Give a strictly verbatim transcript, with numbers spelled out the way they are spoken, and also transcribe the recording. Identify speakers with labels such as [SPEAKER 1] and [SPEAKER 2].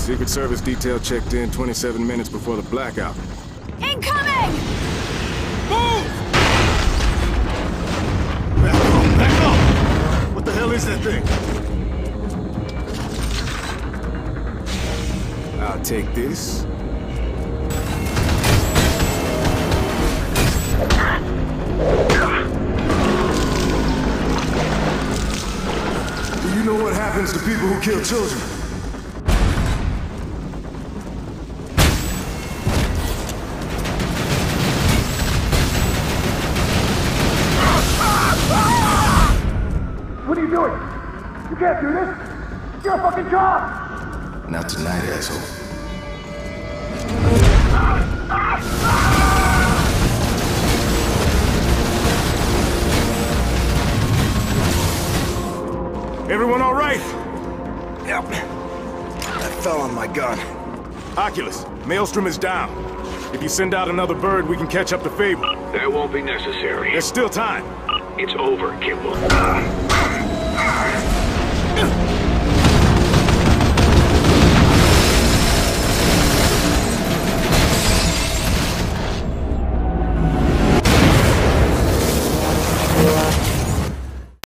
[SPEAKER 1] Secret Service detail checked in twenty-seven minutes before the blackout.
[SPEAKER 2] Incoming!
[SPEAKER 1] Move! Back up! Back up! What the hell is that thing? I'll take this. Do you know what happens to people who kill children?
[SPEAKER 3] What are you doing? You can't do this! It's your fucking job!
[SPEAKER 1] Not tonight, asshole. Everyone all right?
[SPEAKER 4] Yep. I fell on my gun.
[SPEAKER 1] Oculus, Maelstrom is down. If you send out another bird, we can catch up to Fable.
[SPEAKER 5] That won't be necessary.
[SPEAKER 1] There's still time.
[SPEAKER 5] It's over, Kimball.